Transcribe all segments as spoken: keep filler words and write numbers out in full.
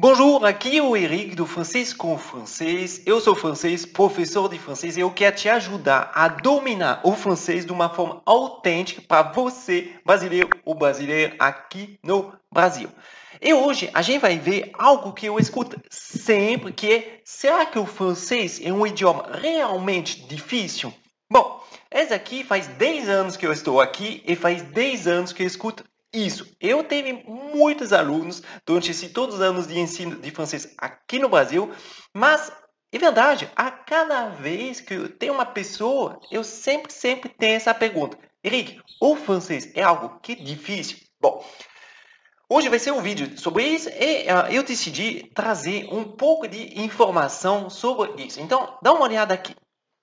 Bonjour, aqui é o Eric do Francês com Francês. Eu sou francês, professor de francês e eu quero te ajudar a dominar o francês de uma forma autêntica para você, brasileiro ou brasileira, aqui no Brasil. E hoje a gente vai ver algo que eu escuto sempre, que é: será que o francês é um idioma realmente difícil? Bom, esse aqui faz dez anos que eu estou aqui e faz dez anos que eu escuto isso. Eu tive muitos alunos durante esses todos os anos de ensino de francês aqui no Brasil, mas é verdade, a cada vez que eu tenho uma pessoa, eu sempre, sempre tenho essa pergunta: Eric, o francês é algo que é difícil? Bom, hoje vai ser um vídeo sobre isso e uh, eu decidi trazer um pouco de informação sobre isso. Então, dá uma olhada aqui.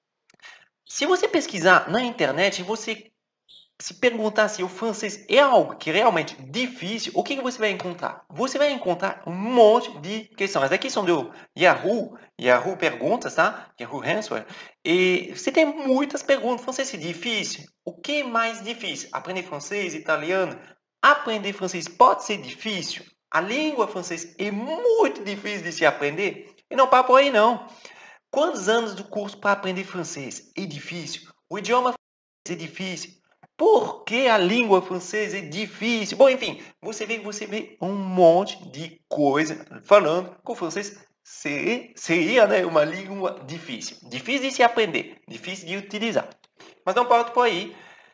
Se você pesquisar na internet, você se perguntar se o francês é algo que é realmente difícil, o que que você vai encontrar? Você vai encontrar um monte de questões. As aqui são do Yahoo, Yahoo Perguntas, tá? Yahoo Answer. E você tem muitas perguntas. Francês é difícil? O que é mais difícil? Aprender francês, italiano? Aprender francês pode ser difícil? A língua francesa é muito difícil de se aprender? E não para por aí, não. Quantos anos do curso para aprender francês? É difícil. O idioma francês é difícil. Por que a língua francesa é difícil? Bom, enfim, você vê, você vê um monte de coisa falando que o francês seria, seria né, uma língua difícil. Difícil de se aprender, difícil de utilizar. Mas não parto por aí.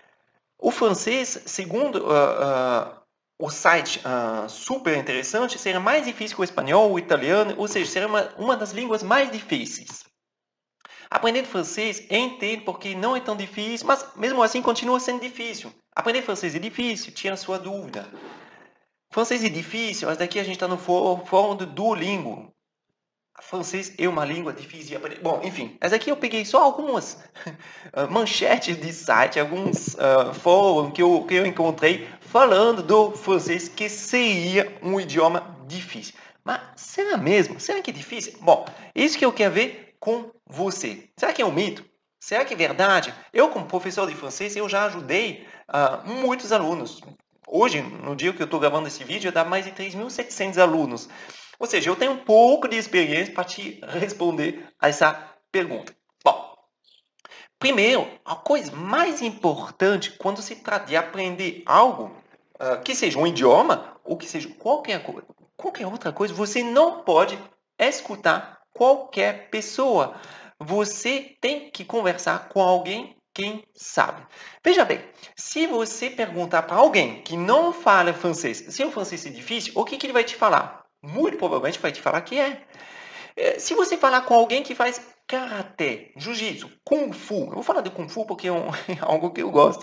O francês, segundo uh, uh, o site uh, super interessante, seria mais difícil que o espanhol, o italiano, ou seja, seria uma, uma das línguas mais difíceis. Aprender francês é entendo porque não é tão difícil, mas mesmo assim continua sendo difícil. Aprender francês é difícil, tira a sua dúvida. Francês é difícil, mas daqui a gente está no fórum do Duolingo. Francês é uma língua difícil de aprender. Bom, enfim, mas aqui eu peguei só algumas manchetes de site, alguns uh, fóruns que eu, que eu encontrei falando do francês que seria um idioma difícil. Mas será mesmo? Será que é difícil? Bom, isso que eu quero ver com você. Será que é um mito? Será que é verdade? Eu, como professor de francês, eu já ajudei uh, muitos alunos. Hoje, no dia que eu estou gravando esse vídeo, dá mais de três mil e setecentos alunos. Ou seja, eu tenho um pouco de experiência para te responder a essa pergunta. Bom, primeiro, a coisa mais importante quando se trata de aprender algo, uh, que seja um idioma ou que seja qualquer coisa, qualquer outra coisa, você não pode escutar qualquer pessoa. Você tem que conversar com alguém quem sabe. Veja bem, se você perguntar para alguém que não fala francês, se o francês é difícil, o que, que ele vai te falar? Muito provavelmente vai te falar que é. Se você falar com alguém que faz karatê, jiu-jitsu, kung fu, eu vou falar de kung fu porque é, um, é algo que eu gosto.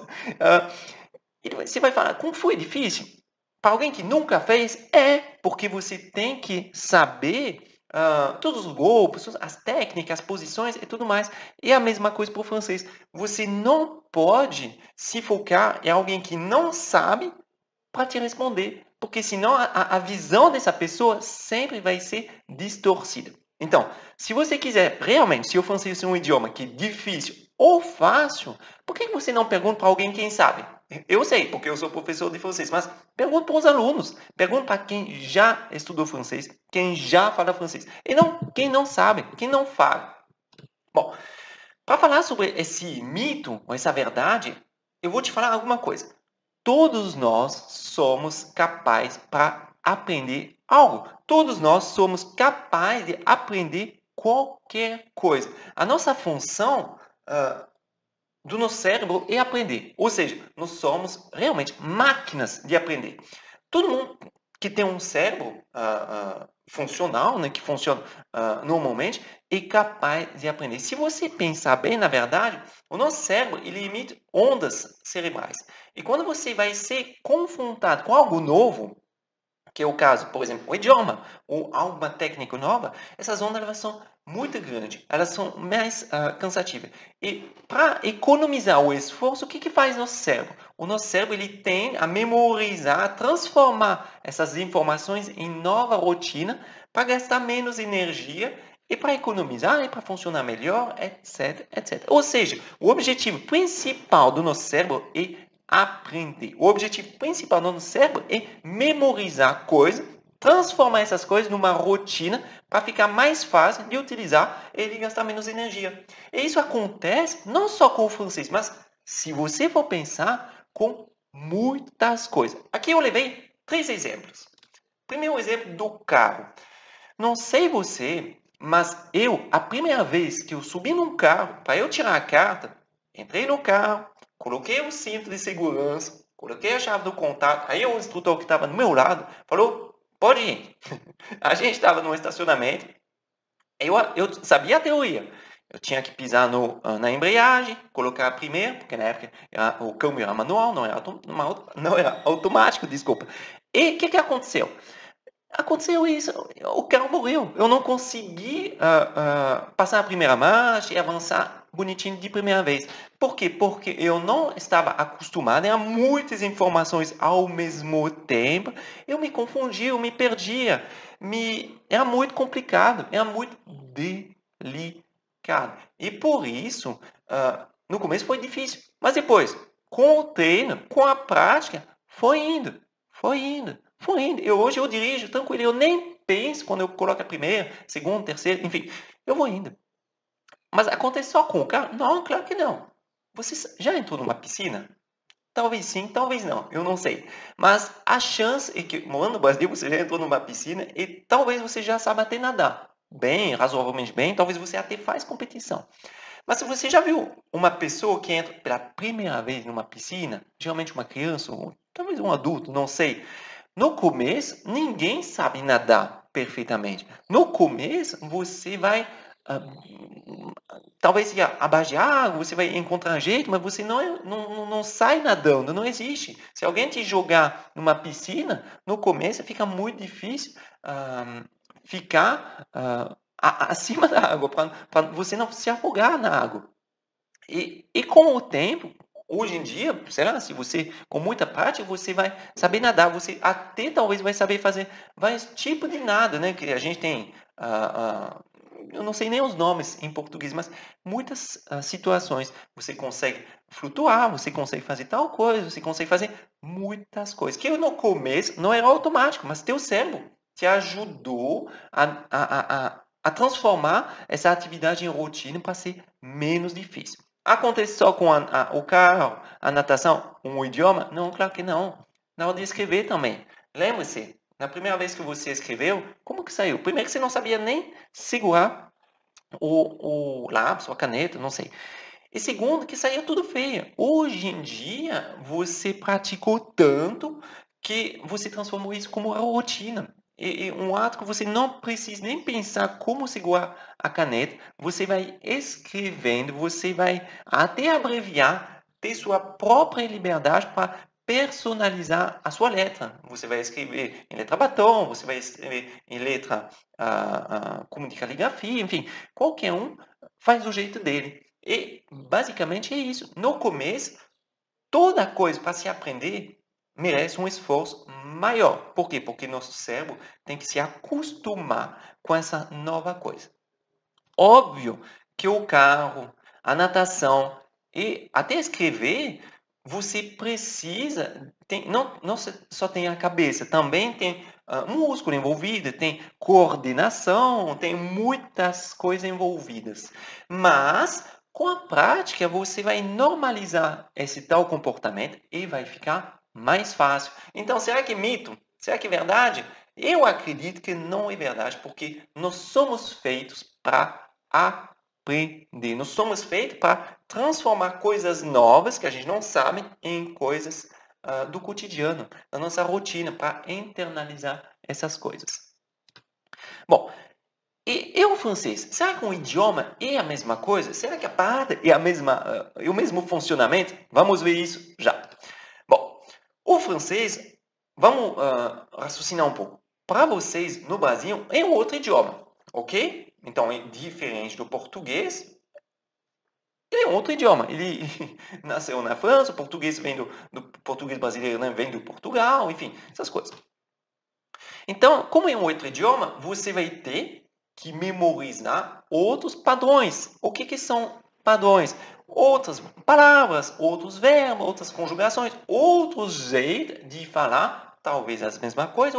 Uh, você vai falar, kung fu é difícil? Para alguém que nunca fez, é, porque você tem que saber Uh, todos os golpes, as técnicas, as posições e tudo mais. E a mesma coisa para o francês. Você não pode se focar em alguém que não sabe para te responder, porque senão a, a visão dessa pessoa sempre vai ser distorcida. Então, se você quiser realmente, se o francês é um idioma que é difícil ou fácil, por que você não pergunta para alguém quem sabe? Eu sei, porque eu sou professor de francês, mas pergunta para os alunos, pergunta para quem já estudou francês, quem já fala francês, e não quem não sabe, quem não fala. Bom, para falar sobre esse mito, ou essa verdade, eu vou te falar alguma coisa. Todos nós somos capazes para aprender algo. Todos nós somos capazes de aprender qualquer coisa. A nossa função uh, do nosso cérebro é aprender. Ou seja, nós somos realmente máquinas de aprender. Todo mundo que tem um cérebro uh, uh, funcional, né, que funciona uh, normalmente, é capaz de aprender. Se você pensar bem, na verdade, o nosso cérebro ele emite ondas cerebrais. E quando você vai ser confrontado com algo novo, que é o caso, por exemplo, o idioma ou alguma técnica nova, essas ondas elas são muito grandes, elas são mais uh, cansativas. E para economizar o esforço, o que, que faz nosso cérebro? O nosso cérebro ele tem a memorizar, a transformar essas informações em nova rotina para gastar menos energia e para economizar e para funcionar melhor, etc, etcétera. Ou seja, o objetivo principal do nosso cérebro é aprender. O objetivo principal do nosso cérebro é memorizar coisas transformar essas coisas numa rotina para ficar mais fácil de utilizar e de gastar menos energia. E isso acontece não só com o francês, mas se você for pensar com muitas coisas. Aqui eu levei três exemplos. Primeiro exemplo do carro. Não sei você, mas eu, a primeira vez que eu subi num carro para eu tirar a carta, entrei no carro, coloquei o cinto de segurança, coloquei a chave do contato, aí o instrutor que estava do meu lado falou, pode ir. A gente estava no estacionamento, eu, eu sabia a teoria. Eu tinha que pisar no, na embreagem, colocar primeiro, porque na época era, o câmbio era manual, não era, autom, não era automático, desculpa. E o que, que aconteceu? Aconteceu isso, o carro morreu. Eu não consegui uh, uh, passar a primeira marcha e avançar bonitinho de primeira vez. Por quê? Porque eu não estava acostumado a muitas informações ao mesmo tempo. Eu me confundia, eu me perdia. Me... Era muito complicado, era muito delicado. E por isso, uh, no começo foi difícil. Mas depois, com o treino, com a prática, foi indo, foi indo. Foi indo. Eu, hoje eu dirijo tranquilo, eu nem penso quando eu coloco a primeira, segunda, terceira, enfim, eu vou indo. Mas acontece só com o carro? Não, claro que não. Você já entrou numa piscina? Talvez sim, talvez não, eu não sei. Mas a chance é que, morando no Brasil, você já entrou numa piscina e talvez você já saiba até nadar. Bem, razoavelmente bem, talvez você até faz competição. Mas se você já viu uma pessoa que entra pela primeira vez numa piscina, geralmente uma criança, ou talvez um adulto, não sei. No começo, ninguém sabe nadar perfeitamente. No começo, você vai, ah, talvez abaixo de água, você vai encontrar jeito, mas você não, é- não, não sai nadando, não existe. Se alguém te jogar numa piscina, no começo fica muito difícil ah, ficar ah, a- acima da água, para você não se afogar na água. E, e com o tempo, hoje em dia, sei lá, se você, com muita prática, você vai saber nadar, você até talvez vai saber fazer vários tipos de nada, né? Que a gente tem, ah, ah, eu não sei nem os nomes em português, mas muitas ah, situações. Você consegue flutuar, você consegue fazer tal coisa, você consegue fazer muitas coisas. Que no começo não era automático, mas teu cérebro te ajudou a, a, a, a a transformar essa atividade em rotina para ser menos difícil. Acontece só com a, a, o carro, a natação, um idioma? Não, claro que não. Na hora de escrever também. Lembre-se, na primeira vez que você escreveu, como que saiu? Primeiro que você não sabia nem segurar o, o lápis, ou a caneta, não sei. E segundo, que saía tudo feio. Hoje em dia, você praticou tanto que você transformou isso como uma rotina. E, e um ato que você não precisa nem pensar como segurar a caneta. Você vai escrevendo, você vai até abreviar, ter sua própria liberdade para personalizar a sua letra. Você vai escrever em letra batom, você vai escrever em letra ah, ah, como de caligrafia, enfim, qualquer um faz do jeito dele. E basicamente é isso. No começo, toda coisa para se aprender merece um esforço maior. Por quê? Porque nosso cérebro tem que se acostumar com essa nova coisa. Óbvio que o carro, a natação e até escrever, você precisa, tem, não, não só tem a cabeça, também tem uh, músculo envolvido, tem coordenação, tem muitas coisas envolvidas. Mas com a prática, você vai normalizar esse tal comportamento e vai ficar mais fácil. Então, será que é mito? Será que é verdade? Eu acredito que não é verdade, porque nós somos feitos para aprender. Nós somos feitos para transformar coisas novas que a gente não sabe em coisas uh, do cotidiano, da nossa rotina, para internalizar essas coisas. Bom, e, e o francês? Será que um idioma é a mesma coisa? Será que a palavra é a mesma, uh, é o mesmo funcionamento? Vamos ver isso já. Bom, o francês, vamos uh, raciocinar um pouco. Para vocês, no Brasil, é um outro idioma, ok? Então, é diferente do português. Ele é um outro idioma. Ele nasceu na França, o português vem do, do português brasileiro, né? Vem do Portugal, enfim, essas coisas. Então, como é um outro idioma, você vai ter que memorizar outros padrões. O que, que são padrões? Outras palavras, outros verbos, outras conjugações, outros jeitos de falar, talvez as mesmas coisas, ou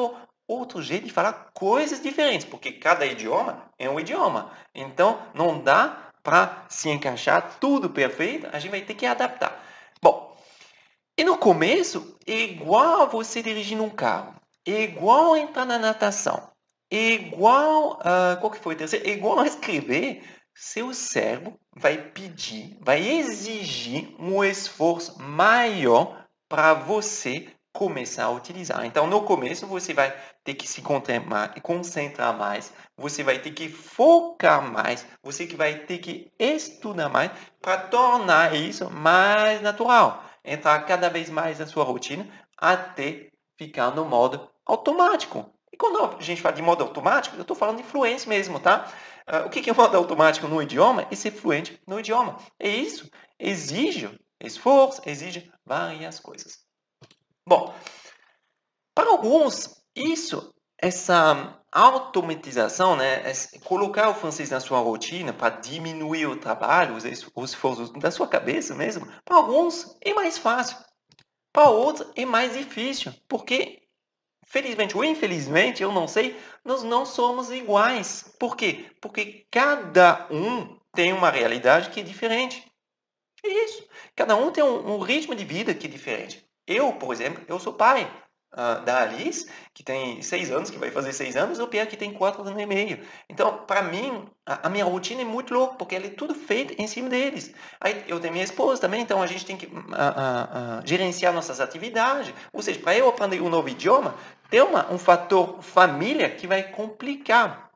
outro jeito de falar coisas diferentes, porque cada idioma é um idioma. Então, não dá para se encaixar tudo perfeito, a gente vai ter que adaptar. Bom, e no começo, é igual você dirigindo um carro, é igual entrar na natação, é igual, ah, qual que foi o terceiro? É igual escrever, seu cérebro vai pedir, vai exigir um esforço maior para você começar a utilizar. Então, no começo, você vai ter que se concentrar concentrar mais, você vai ter que focar mais, você que vai ter que estudar mais para tornar isso mais natural, entrar cada vez mais na sua rotina até ficar no modo automático. E quando a gente fala de modo automático, eu estou falando de fluência mesmo, tá? Uh, o que é modo automático no idioma? É ser fluente no idioma. E isso exige esforço, exige várias coisas. Bom, para alguns, isso, essa automatização, né, esse- colocar o francês na sua rotina para diminuir o trabalho, os es- os esforços da sua cabeça mesmo, para alguns é mais fácil, para outros é mais difícil, porque, felizmente ou infelizmente, eu não sei, nós não somos iguais. Por quê? Porque cada um tem uma realidade que é diferente. É isso. Cada um tem um, um ritmo de vida que é diferente. Eu, por exemplo, eu sou pai ah, da Alice, que tem seis anos, que vai fazer seis anos, e o Pierre, que tem quatro anos e meio. Então, para mim, a, a minha rotina é muito louca, porque ela é tudo feita em cima deles. Aí eu tenho minha esposa também, então a gente tem que ah, ah, ah, gerenciar nossas atividades. Ou seja, para eu aprender um novo idioma, tem uma, um fator família que vai complicar.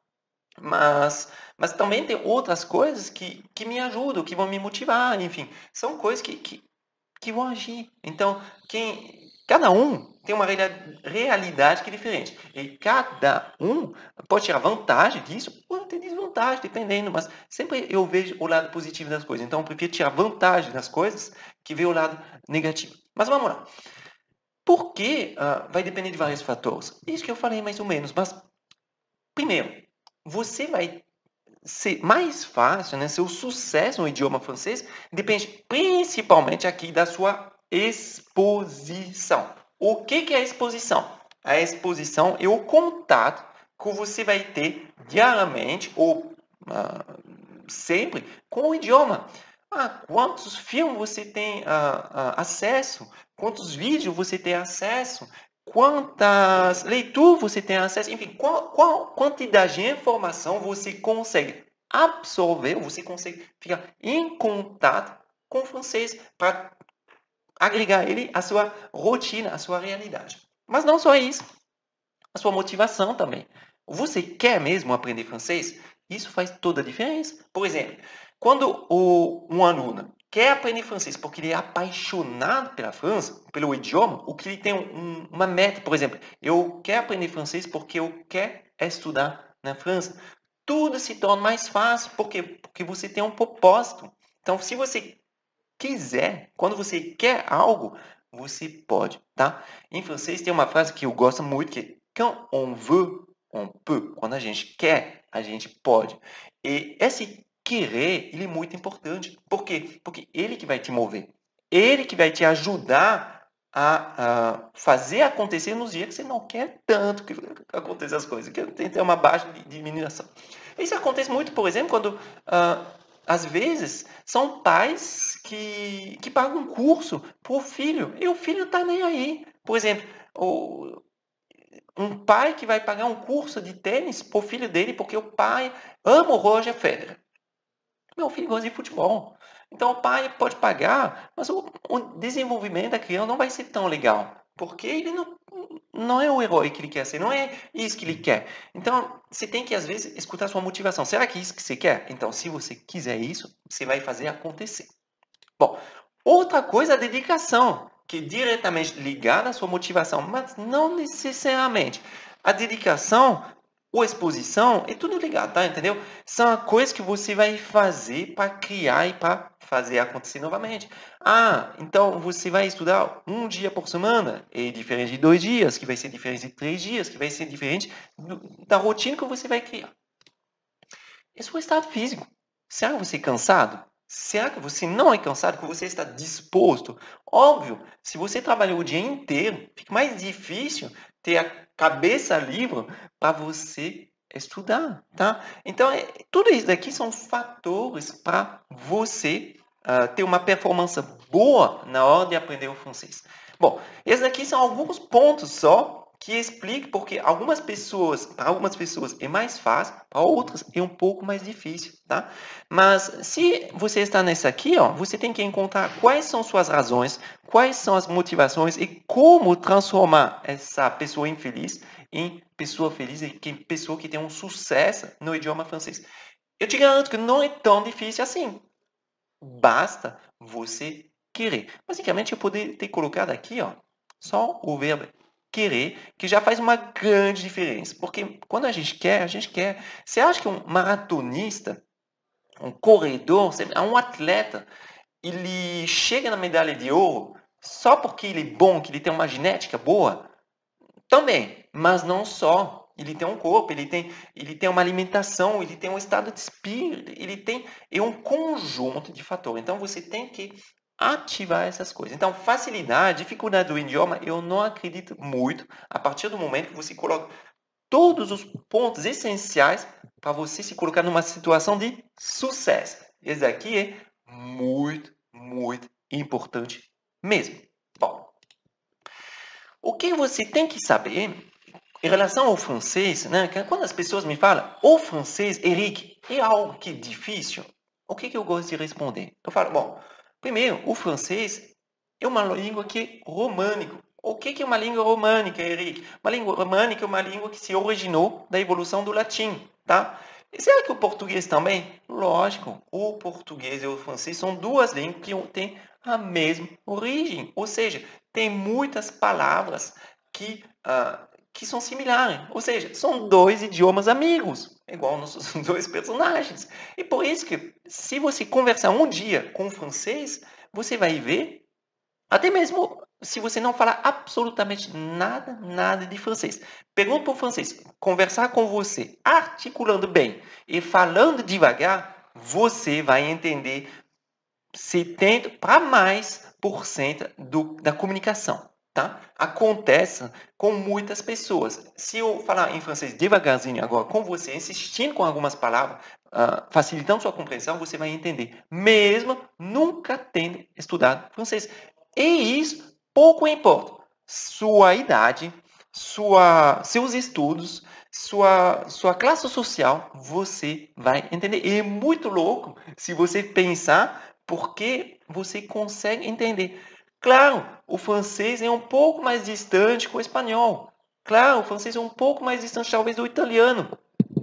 Mas, mas também tem outras coisas que, que me ajudam, que vão me motivar, enfim. São coisas que, que, que vão agir. Então, quem, cada um tem uma realidade, realidade que é diferente. E cada um pode tirar vantagem disso, ou ter desvantagem, dependendo. Mas sempre eu vejo o lado positivo das coisas. Então, eu prefiro tirar vantagem das coisas que ver o lado negativo. Mas vamos lá. Por que ah, vai depender de vários fatores? Isso que eu falei mais ou menos. Mas, primeiro, você vai ser mais fácil, né? Seu sucesso no idioma francês depende principalmente aqui da sua exposição. O que que é a exposição? A exposição é o contato que você vai ter diariamente ou ah, sempre com o idioma. Ah, quantos filmes você tem ah, ah, acesso? Quantos vídeos você tem acesso? Quantas leituras você tem acesso? Enfim, qual, qual quantidade de informação você consegue absorver, você consegue ficar em contato com o francês para agregar ele à sua rotina, à sua realidade. Mas não só isso, a sua motivação também. Você quer mesmo aprender francês? Isso faz toda a diferença. Por exemplo, quando o, um aluno quer aprender francês porque ele é apaixonado pela França, pelo idioma, o que ele tem um, uma meta, por exemplo, eu quero aprender francês porque eu quero estudar na França. Tudo se torna mais fácil porque, porque você tem um propósito. Então, se você quiser, quando você quer algo, você pode, tá? Em francês tem uma frase que eu gosto muito, que é quand on veut, on peut. Quando a gente quer, a gente pode. E esse querer, ele é muito importante. Por quê? Porque ele que vai te mover. Ele que vai te ajudar a, a fazer acontecer nos dias que você não quer tanto que aconteça as coisas, que tem que ter uma baixa diminuição. Isso acontece muito, por exemplo, quando ah, às vezes são pais que, que pagam um curso para o filho e o filho está nem aí. Por exemplo, o, um pai que vai pagar um curso de tênis para o filho dele porque o pai ama o Roger Federer. Meu filho gosta de futebol. Então o pai pode pagar, mas o, o desenvolvimento da criança não vai ser tão legal. Porque ele não, não é o herói que ele quer ser, não é isso que ele quer. Então, você tem que, às vezes, escutar a sua motivação. Será que é isso que você quer? Então, se você quiser isso, você vai fazer acontecer. Bom, outra coisa é a dedicação, que é diretamente ligada à sua motivação, mas não necessariamente. A dedicação ou exposição é tudo ligado, tá? Entendeu? São coisas que você vai fazer para criar e para fazer acontecer novamente. Ah, então você vai estudar um dia por semana, é diferente de dois dias, que vai ser diferente de três dias, que vai ser diferente do- da rotina que você vai criar. Esse é o estado físico. Será que você é cansado? Será que você não é cansado, que você está disposto? Óbvio, se você trabalhou o dia inteiro, fica mais difícil ter a cabeça livre para você estudar, tá? Então, é, tudo isso daqui são fatores para você uh, ter uma performance boa na hora de aprender o francês. Bom, esses aqui são alguns pontos só que explicam porque algumas pessoas, para algumas pessoas é mais fácil, para outras é um pouco mais difícil, tá? Mas se você está nessa aqui, ó, você tem que encontrar quais são suas razões, quais são as motivações e como transformar essa pessoa infeliz em pessoa feliz e em pessoa que tem um sucesso no idioma francês. Eu te garanto que não é tão difícil assim. Basta você querer. Basicamente, eu poderia ter colocado aqui, ó, só o verbo querer, que já faz uma grande diferença. Porque quando a gente quer, a gente quer. Você acha que um maratonista, um corredor, um atleta, ele chega na medalha de ouro só porque ele é bom, que ele tem uma genética boa? Também, mas não só. Ele tem um corpo, ele tem, ele tem uma alimentação, ele tem um estado de espírito, ele tem é um conjunto de fatores. Então, você tem que ativar essas coisas. Então, facilidade, dificuldade do idioma, eu não acredito muito a partir do momento que você coloca todos os pontos essenciais para você se colocar numa situação de sucesso. Esse aqui é muito, muito importante mesmo. Bom, o que você tem que saber em relação ao francês, né? Quando as pessoas me falam, o francês, Eric, é algo que é difícil, o que, que eu gosto de responder? Eu falo, bom, primeiro, o francês é uma língua que é românica. O que, que é uma língua românica, Eric? Uma língua românica é uma língua que se originou da evolução do latim, tá? E será que o português também? Lógico, o português e o francês são duas línguas que têm a mesma origem, ou seja, tem muitas palavras que, uh, que são similares, ou seja, são dois idiomas amigos, igual nossos dois personagens. E por isso que, se você conversar um dia com o francês, você vai ver, até mesmo se você não falar absolutamente nada, nada de francês. Pergunta para o francês, conversar com você, articulando bem e falando devagar, você vai entender setenta para mais por cento do, da comunicação. Tá? Acontece com muitas pessoas. Se eu falar em francês devagarzinho agora com você, insistindo com algumas palavras, uh, facilitando sua compreensão, você vai entender, mesmo nunca tendo estudado francês. E isso pouco importa. Sua idade, sua, seus estudos, sua, sua classe social, você vai entender. E é muito louco se você pensar porque você consegue entender. Claro, o francês é um pouco mais distante com o espanhol. Claro, o francês é um pouco mais distante talvez do italiano.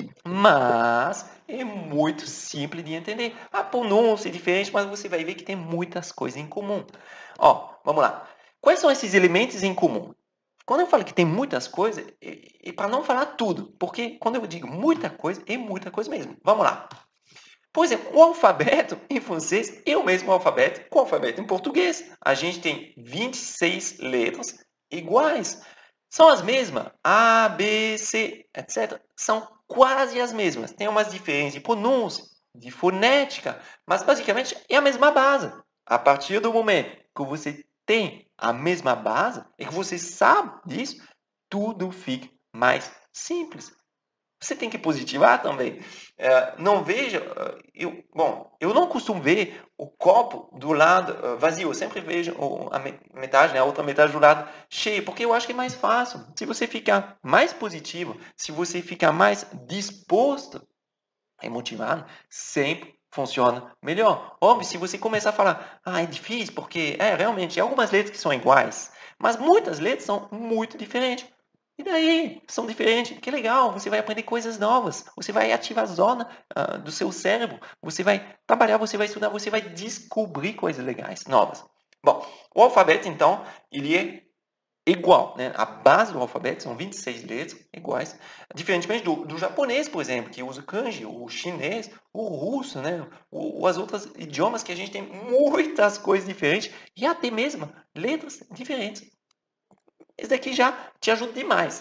Mas é muito simples de entender. A pronúncia é diferente, mas você vai ver que tem muitas coisas em comum. Ó, vamos lá. Quais são esses elementos em comum? Quando eu falo que tem muitas coisas, é, é para não falar tudo, porque quando eu digo muita coisa, é muita coisa mesmo. Vamos lá. Por exemplo, o alfabeto em francês é o mesmo alfabeto que o alfabeto em português. A gente tem vinte e seis letras iguais. São as mesmas. A, B, C, etcétera. São quase as mesmas. Tem umas diferenças de pronúncia, de fonética, mas basicamente é a mesma base. A partir do momento que você tem a mesma base e que você sabe disso, tudo fica mais simples. Você tem que positivar também. É, não veja, eu, bom, eu não costumo ver o copo do lado uh, vazio. Eu sempre vejo a metade, né, a outra metade do lado cheio, porque eu acho que é mais fácil. Se você ficar mais positivo, se você ficar mais disposto e motivado, sempre funciona melhor. Óbvio, se você começar a falar, ah, é difícil, porque é realmente, há algumas letras que são iguais, mas muitas letras são muito diferentes. E daí? São diferentes. Que legal, você vai aprender coisas novas. Você vai ativar a zona uh, do seu cérebro. Você vai trabalhar, você vai estudar, você vai descobrir coisas legais, novas. Bom, o alfabeto, então, ele é igual, né? A base do alfabeto são vinte e seis letras iguais. Diferentemente do, do japonês, por exemplo, que usa kanji, o chinês, o russo, né? O, as outras idiomas que a gente tem muitas coisas diferentes e até mesmo letras diferentes. Esse daqui já te ajuda demais.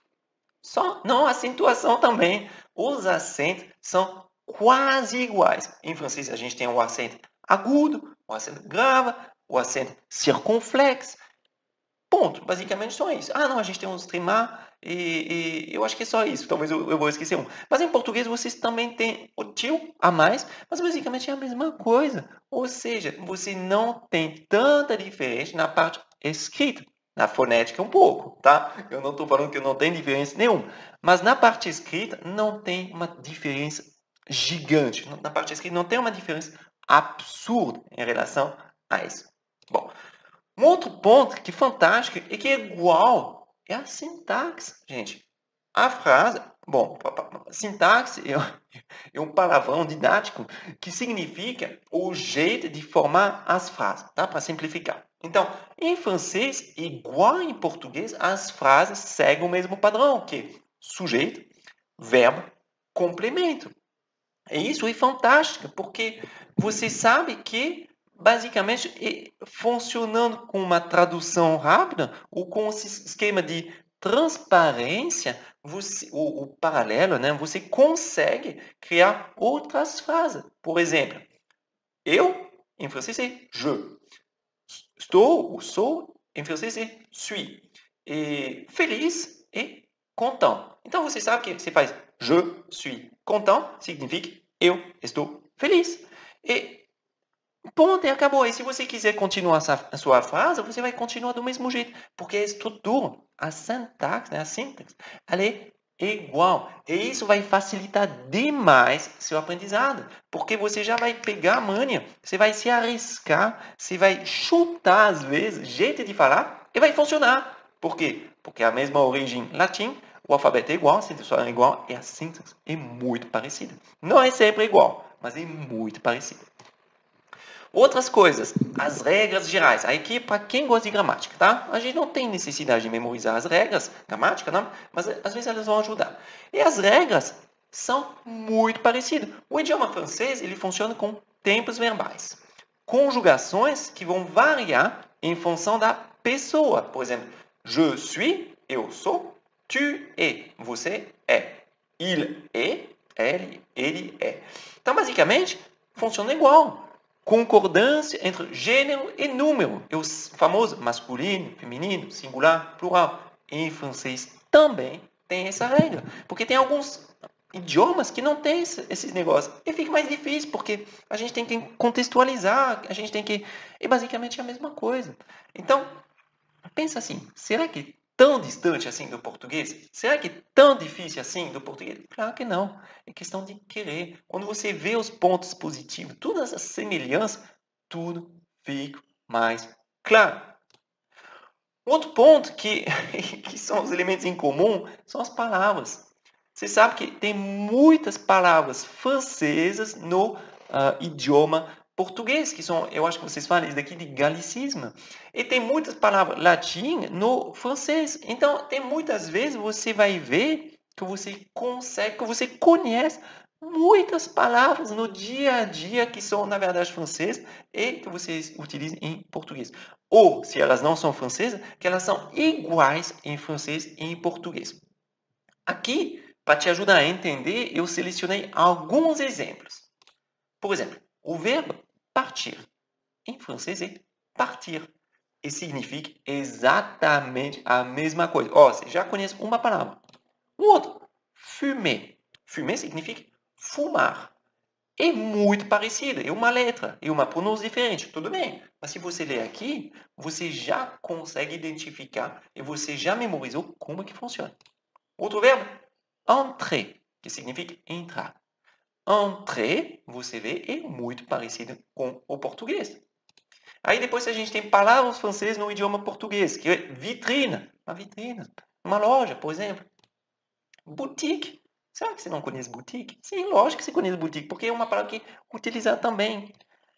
Só não a acentuação também. Os acentos são quase iguais. Em francês a gente tem o acento agudo, o acento grave, o acento circunflexo. Ponto. Basicamente só isso. Ah, não, a gente tem um streamar e, e eu acho que é só isso. Talvez eu, eu vou esquecer um. Mas em português vocês também têm o tio a mais, mas basicamente é a mesma coisa. Ou seja, você não tem tanta diferença na parte escrita. Na fonética um pouco, tá? Eu não estou falando que não tem diferença nenhuma. Mas na parte escrita não tem uma diferença gigante. Na parte escrita não tem uma diferença absurda em relação a isso. Bom, um outro ponto que é fantástico e que é igual é a sintaxe, gente. A frase, bom, sintaxe é, é um palavrão didático que significa o jeito de formar as frases, tá? Para simplificar. Então, em francês, igual em português, as frases seguem o mesmo padrão, que é sujeito, verbo, complemento. E isso é fantástico, porque você sabe que, basicamente, funcionando com uma tradução rápida ou com esse esquema de transparência, você, o, o paralelo, né, você consegue criar outras frases. Por exemplo, eu, em francês, é je. Estou ou sou, em francês, é suis. E feliz é content. Então, você sabe que você faz je suis content, significa eu estou feliz. E ponto, e acabou. E se você quiser continuar a sua frase, você vai continuar do mesmo jeito, porque a estrutura, a sintaxe, né, a sintaxe, ela é igual. E isso vai facilitar demais seu aprendizado, porque você já vai pegar a manha, você vai se arriscar, você vai chutar às vezes, jeito de falar, e vai funcionar. Por quê? Porque a mesma origem latim, o alfabeto é igual, a sintaxe é igual, e a sintaxe é muito parecida. Não é sempre igual, mas é muito parecida. Outras coisas, as regras gerais. Aqui é para quem gosta de gramática, tá? A gente não tem necessidade de memorizar as regras, gramática, não, mas às vezes elas vão ajudar. E as regras são muito parecidas. O idioma francês, ele funciona com tempos verbais. Conjugações que vão variar em função da pessoa. Por exemplo, je suis, eu sou, tu es, você é, il est, ele, ele é. Então, basicamente, funciona igual. Concordância entre gênero e número. É o famoso masculino, feminino, singular, plural. Em francês também tem essa regra. Porque tem alguns idiomas que não tem esses negócios. E fica mais difícil, porque a gente tem que contextualizar, a gente tem que... É basicamente a mesma coisa. Então, pensa assim, será que tão distante assim do português? Será que é tão difícil assim do português? Claro que não. É questão de querer. Quando você vê os pontos positivos, todas as semelhanças, tudo fica mais claro. Outro ponto que, que são os elementos em comum são as palavras. Você sabe que tem muitas palavras francesas no uh, idioma português, que são, eu acho que vocês falam isso daqui de galicismo. E tem muitas palavras latinas no francês. Então, tem muitas vezes você vai ver que você consegue, que você conhece muitas palavras no dia a dia que são, na verdade, francesas e que vocês utilizam em português. Ou, se elas não são francesas, que elas são iguais em francês e em português. Aqui, para te ajudar a entender, eu selecionei alguns exemplos. Por exemplo, o verbo partir. Em francês é partir. E significa exatamente a mesma coisa. Ó, você já conhece uma palavra. O outro, fumer. Fumer significa fumar. É muito parecido, é uma letra, é uma pronúncia diferente, tudo bem. Mas se você ler aqui, você já consegue identificar e você já memorizou como que funciona. Outro verbo, entrer, que significa entrar. Entrer, você vê, é muito parecido com o português. Aí depois a gente tem palavras francesas no idioma português, que é vitrine, uma vitrine, uma loja, por exemplo. Boutique. Será que você não conhece boutique? Sim, lógico que você conhece boutique, porque é uma palavra que é utilizada também.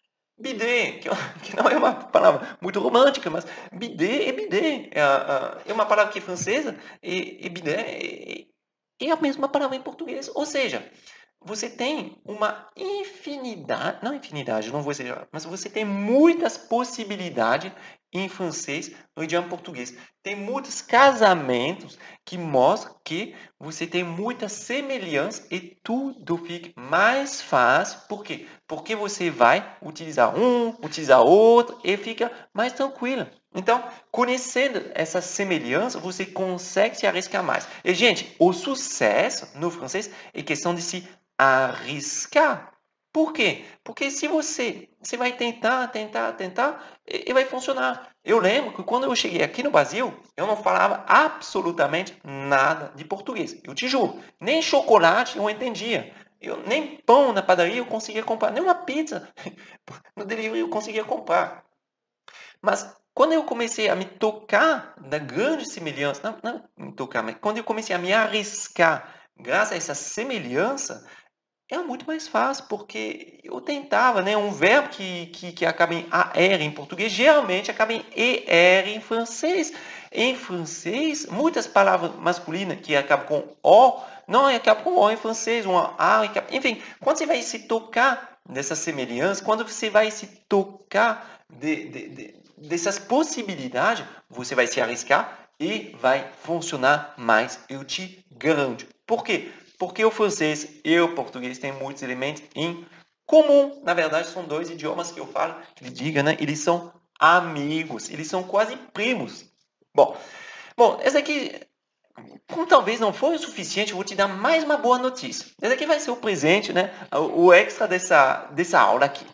Bidê, que não é uma palavra muito romântica, mas bidê é bidê. É uma palavra que é francesa e, e bidê é a mesma palavra em português. Ou seja, você tem uma infinidade, não infinidade, não vou exagerar, mas você tem muitas possibilidades em francês no idioma português. Tem muitos casamentos que mostram que você tem muita semelhança e tudo fica mais fácil. Por quê? Porque você vai utilizar um, utilizar outro e fica mais tranquilo. Então, conhecendo essa semelhança, você consegue se arriscar mais. E, gente, o sucesso no francês é questão de se arriscar. Por quê? Porque se você, você vai tentar, tentar, tentar, e, e vai funcionar. Eu lembro que quando eu cheguei aqui no Brasil, eu não falava absolutamente nada de português. Eu te juro, nem chocolate eu entendia. Eu, nem pão na padaria eu conseguia comprar, nem uma pizza no delivery eu conseguia comprar. Mas quando eu comecei a me tocar da grande semelhança, não, não me tocar, mas quando eu comecei a me arriscar graças a essa semelhança, era muito mais fácil, porque eu tentava, né? Um verbo que, que, que acaba em A R em português, geralmente acaba em E R em francês. Em francês, muitas palavras masculinas que acabam com O, não acabam com O em francês, um A, enfim, quando você vai se tocar dessa semelhança, quando você vai se tocar de, de, de, dessas possibilidades, você vai se arriscar e vai funcionar mais, eu te garanto. Por quê? Porque o francês e o português têm muitos elementos em comum. Na verdade, são dois idiomas que eu falo, que ele diga, né? Eles são amigos, eles são quase primos. Bom, bom, essa aqui, como talvez não foi o suficiente, eu vou te dar mais uma boa notícia. Esse aqui vai ser o presente, né? O extra dessa, dessa aula aqui.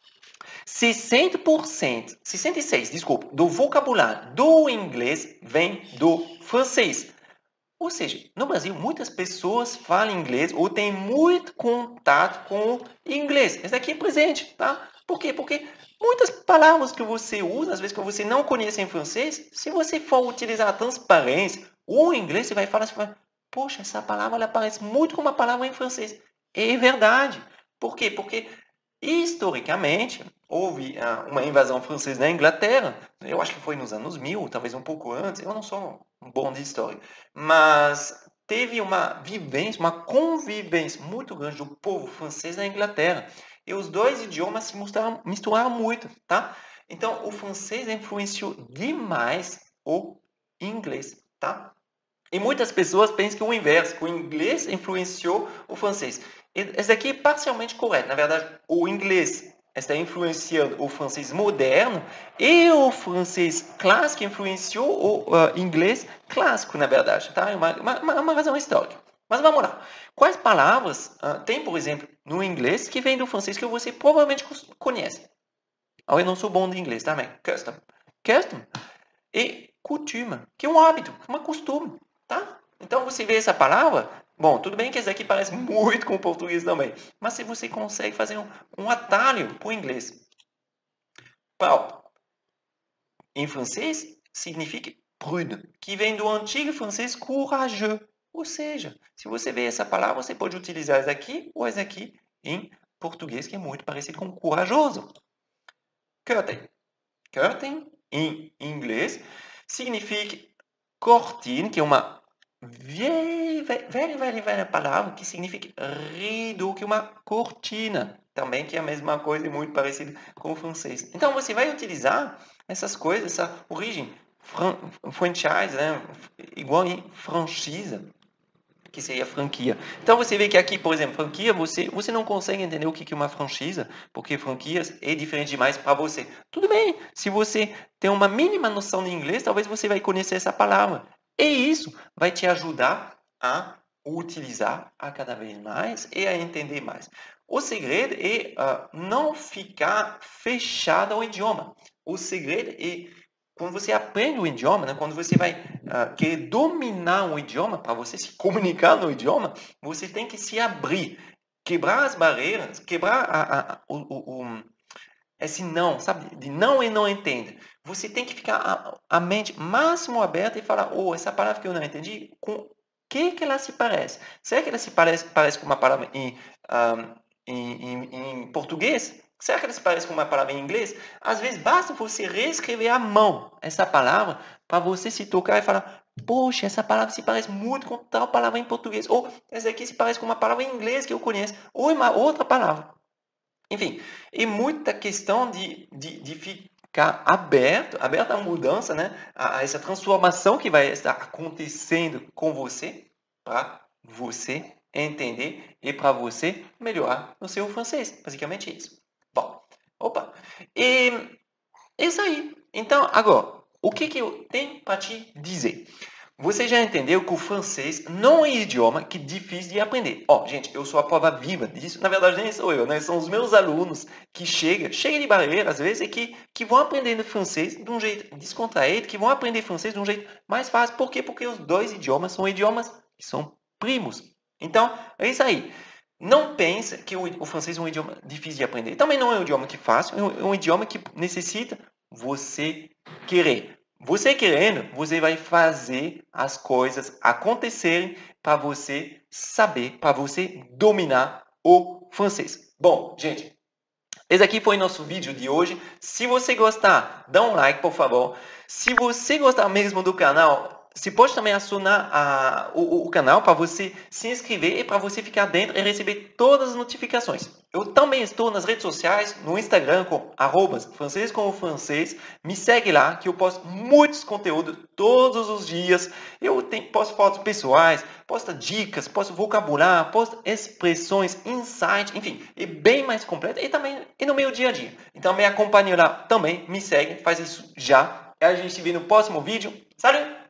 sessenta por cento, sessenta e seis por cento, desculpa, do vocabulário do inglês vem do francês. Ou seja, no Brasil, muitas pessoas falam inglês ou têm muito contato com o inglês. Esse aqui é presente, tá? Por quê? Porque muitas palavras que você usa, às vezes que você não conhece em francês, se você for utilizar a transparência ou em inglês, você vai falar assim, poxa, essa palavra ela parece muito com uma palavra em francês. É verdade. Por quê? Porque historicamente, houve uh, uma invasão francesa na Inglaterra, eu acho que foi nos anos mil, talvez um pouco antes, eu não sou um bom de história, mas teve uma vivência, uma convivência muito grande do povo francês na Inglaterra, e os dois idiomas se misturaram, misturaram muito, tá? Então, o francês influenciou demais o inglês, tá? E muitas pessoas pensam que o inverso, que o inglês influenciou o francês. Esse aqui é parcialmente correto. Na verdade, o inglês está influenciando o francês moderno e o francês clássico influenciou o uh, inglês clássico, na verdade. Tá? É uma, uma, uma razão histórica. Mas vamos lá. Quais palavras uh, tem, por exemplo, no inglês que vem do francês que você provavelmente conhece? Eu não sou bom de inglês também. Custom. Custom e coutume, que é um hábito, uma costume. Tá? Então, você vê essa palavra, bom, tudo bem que essa aqui parece muito com o português também, mas se você consegue fazer um, um atalho para o inglês. Proud, em francês, significa prude, que vem do antigo francês courageux. Ou seja, se você vê essa palavra, você pode utilizar essa aqui ou essa aqui em português, que é muito parecido com corajoso. Curtain. Curtain, em inglês, significa cortina, que é uma velha, velha, velha, velha palavra que significa rideau, que é uma cortina. Também que é a mesma coisa e muito parecido com o francês. Então, você vai utilizar essas coisas, essa origem fran franchise, né? Igual em franchise, que seria franquia. Então, você vê que aqui, por exemplo, franquia, você, você não consegue entender o que é uma franchise, porque franquias é diferente demais para você. Tudo bem, se você tem uma mínima noção de inglês, talvez você vai conhecer essa palavra. E isso vai te ajudar a utilizar a cada vez mais e a entender mais. O segredo é uh, não ficar fechado ao idioma. O segredo é quando você aprende o idioma, né, quando você vai uh, querer dominar um idioma, para você se comunicar no idioma, você tem que se abrir, quebrar as barreiras, quebrar a, a, o, o, o, esse não, sabe? De não e não entende. Você tem que ficar a, a mente máximo aberta e falar, oh, essa palavra que eu não entendi, com o que, que ela se parece? Será que ela se parece, parece com uma palavra em, um, em, em, em português? Será que ela se parece com uma palavra em inglês? Às vezes basta você reescrever à mão essa palavra para você se tocar e falar, poxa, essa palavra se parece muito com tal palavra em português. Ou essa aqui se parece com uma palavra em inglês que eu conheço. Ou uma outra palavra. Enfim, é muita questão de, de, de ficar aberto, aberto à mudança, né? a, a essa transformação que vai estar acontecendo com você, para você entender e para você melhorar no seu francês. Basicamente isso. Bom, opa. E isso aí. Então, agora, o que, que eu tenho para te dizer? Você já entendeu que o francês não é um idioma que é difícil de aprender. Ó, gente, eu sou a prova viva disso. Na verdade, nem sou eu, né? São os meus alunos que chegam, chegam de barreira, às vezes, e que, que vão aprendendo francês de um jeito descontraído, que vão aprender francês de um jeito mais fácil. Por quê? Porque os dois idiomas são idiomas que são primos. Então, é isso aí. Não pensa que o, o francês é um idioma difícil de aprender. Também não é um idioma que é fácil, é um, é um idioma que necessita você querer. Você querendo, você vai fazer as coisas acontecerem para você saber, para você dominar o francês. Bom, gente, esse aqui foi nosso vídeo de hoje. Se você gostar, dá um like, por favor. Se você gostar mesmo do canal, você pode também acionar a, o, o canal para você se inscrever e para você ficar dentro e receber todas as notificações. Eu também estou nas redes sociais, no Instagram com arroba francês como francês. Me segue lá que eu posto muitos conteúdos todos os dias. Eu tenho, posto fotos pessoais, posto dicas, posto vocabulário, posto expressões, insights, enfim, é bem mais completo e também e no meu dia a dia. Então me acompanhe lá também, me segue, faz isso já. E a gente se vê no próximo vídeo. Salut!